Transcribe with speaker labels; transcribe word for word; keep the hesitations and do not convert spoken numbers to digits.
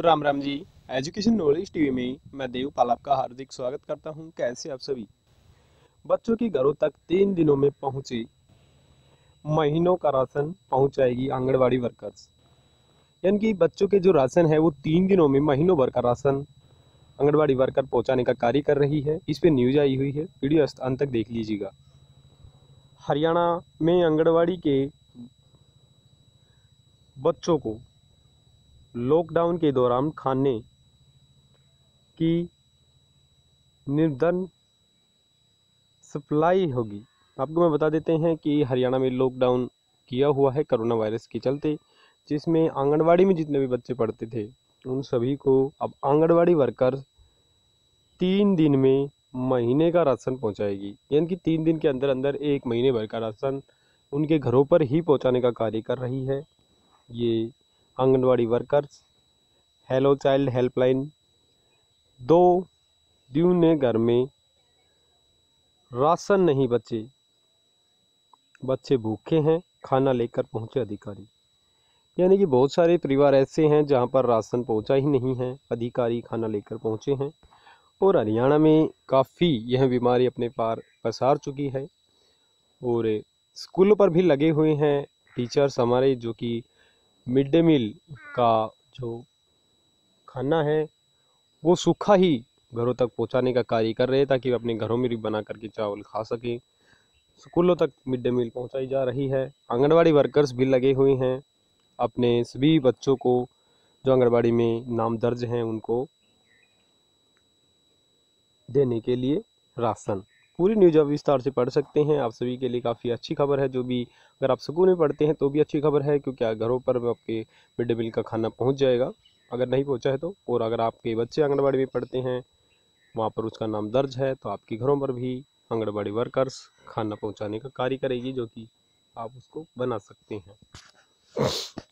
Speaker 1: Ram Ram ji. Education knowledge TV में मैं देवपाल आपका हार्दिक स्वागत करता हूं। कैसे आप सभी? बच्चों के घरों तक तीन दिनों में पहुंचे महीनों का राशन पहुंचाएगी आंगनवाड़ी वर्कर्स। यानी कि बच्चों के जो राशन है वो तीन दिनों में महीनों भर का राशन आंगनवाड़ी वर्कर पहुंचाने का कार्य कर रही है। इस पे न्यूज आई हुई है, वीडियो अंत तक देख लीजिएगा। हरियाणा में आंगनवाड़ी के बच्चों को लॉकडाउन के दौरान खाने की निर्धन सप्लाई होगी। आपको मैं बता देते हैं कि हरियाणा में लॉकडाउन किया हुआ है कोरोना वायरस के चलते, जिसमें आंगनवाड़ी में जितने भी बच्चे पढ़ते थे उन सभी को अब आंगनवाड़ी वर्कर तीन दिन में महीने का राशन पहुंचाएगी। यानी कि तीन दिन के अंदर अंदर एक महीने भर का राशन उनके घरों पर ही पहुंचाने का कार्य कर रही है ये anganwadi workers. Hello child helpline दो दूने घर में राशन नहीं बचे, बच्चे भूखे हैं, खाना लेकर पहुंचे अधिकारी। यानी कि बहुत सारे परिवार ऐसे हैं जहां पर राशन पहुंचा ही नहीं है, अधिकारी खाना लेकर पहुंचे हैं। और हरियाणा में काफ़ी यह बीमारी अपने पार पसार चुकी है और स्कूलों पर भी लगे हुए हैं टीचर्स हमारे, जो कि मिड डे मील का जो खाना है वो सूखा ही घरों तक पहुंचाने का कार्य कर रहे हैं, ताकि वे अपने घरों में भी बना करके चावल खा सकें। स्कूलों तक मिड डे मील पहुंचाई जा रही है। आंगनवाड़ी वर्कर्स भी लगे हुए हैं अपने सभी बच्चों को जो आंगनवाड़ी में नाम दर्ज हैं उनको देने के लिए राशन। पूरी न्यूज़ आप विस्तार से पढ़ सकते हैं। आप सभी के लिए काफ़ी अच्छी खबर है। जो भी अगर आप स्कूल में पढ़ते हैं तो भी अच्छी खबर है, क्योंकि घरों पर आपके मिड डे मील का खाना पहुंच जाएगा अगर नहीं पहुंचा है तो। और अगर आपके बच्चे आंगनवाड़ी में पढ़ते हैं, वहाँ पर उसका नाम दर्ज है, तो आपके घरों पर भी आंगनवाड़ी वर्कर्स खाना पहुँचाने का कार्य करेगी, जो कि आप उसको बना सकते हैं।